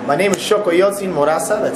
My name is Xocoyotzin Moraza. That's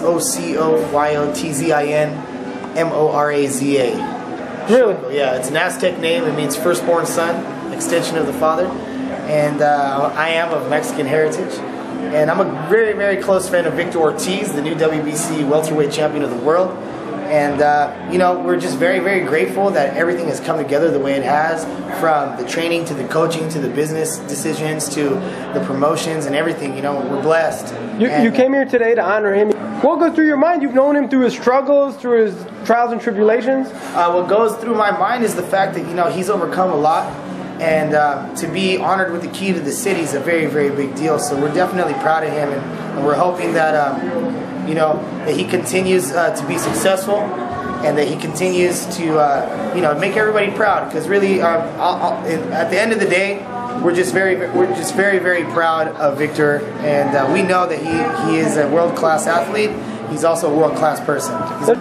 Xocoyotzin-Moraza. Really? Yeah, it's an Aztec name. It means firstborn son, extension of the father. And I am of Mexican heritage. And I'm a very, very close friend of Victor Ortiz, the new WBC welterweight champion of the world. And, you know, we're just very, very grateful that everything has come together the way it has, from the training to the coaching to the business decisions to the promotions and everything. You know, we're blessed. You came here today to honor him. What goes through your mind? You've known him through his struggles, through his trials and tribulations. What goes through my mind is the fact that, you know, he's overcome a lot. And to be honored with the key to the city is a very, very big deal. So we're definitely proud of him, and we're hoping that, you know, that he continues to be successful, and that he continues to, you know, make everybody proud. Because really, at the end of the day, we're just very, very proud of Victor, and we know that he is a world-class athlete. He's also a world-class person.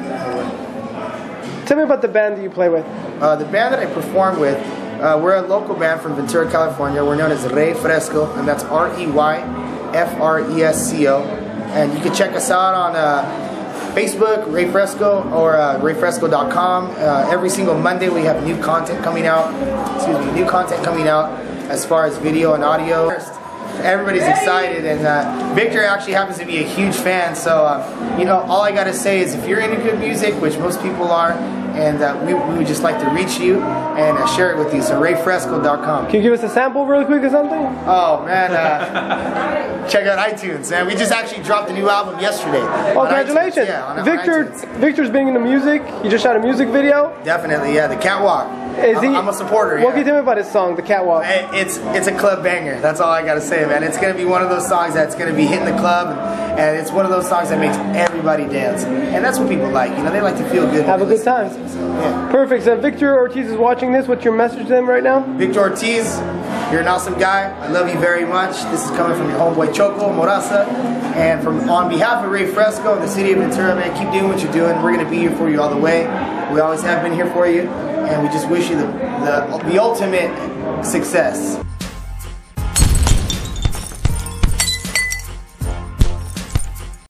Tell me about the band that you play with. The band that I perform with. We're a local band from Ventura, California. We're known as Rey Fresco, and that's R-E-Y-F-R-E-S-C-O. And you can check us out on Facebook, Rey Fresco, or rayfresco.com. Every single Monday we have new content coming out. New content coming out as far as video and audio. Everybody's excited, and Victor actually happens to be a huge fan. So, you know, all I gotta say is, if you're into good music, which most people are, and we would just like to reach you and share it with you. So rayfresco.com. Can you give us a sample really quick or something? Oh man, check out iTunes. Man, we just actually dropped a new album yesterday. Oh, congratulations! Yeah, on Victor. iTunes. Victor's been into music. You just shot a music video. Definitely, yeah. The Catwalk. I'm a supporter. What can you tell me about his song, The Catwalk? It's a club banger. That's all I gotta say, man. It's gonna be one of those songs that's gonna be hitting the club, and it's one of those songs that makes everybody dance, and that's what people like. You know, they like to feel good. Have a good time. So, yeah. Perfect. So Victor Ortiz is watching this. What's your message to them right now? Victor Ortiz, you're an awesome guy. I love you very much. This is coming from your homeboy Xoco Moraza, and on behalf of Rey Fresco and the city of Ventura, man, keep doing what you're doing. We're gonna be here for you all the way. We always have been here for you, and we just wish you the ultimate success.